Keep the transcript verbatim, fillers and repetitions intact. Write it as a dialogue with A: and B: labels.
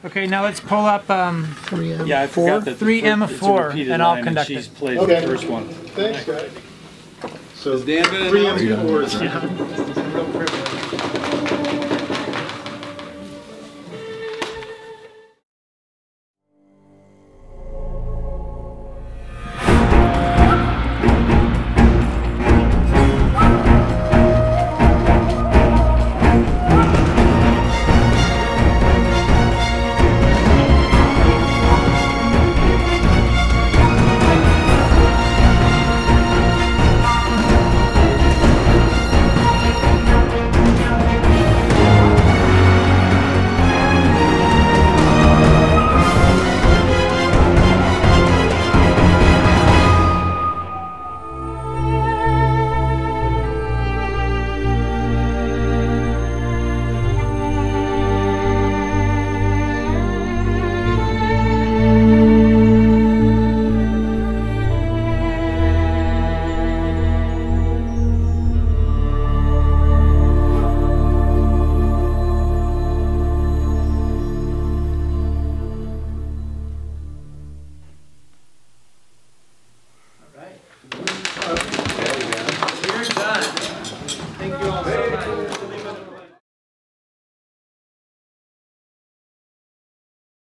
A: Okay, now let's pull up um,
B: three M
C: Yeah, I
B: four.
C: forgot that
A: three M four, and I'll
C: line,
A: conduct
C: and she's
A: it.
C: played
D: Okay.
C: the first one.
D: Thanks, guys. So
E: Dan been
D: three M
E: announced?
D: four is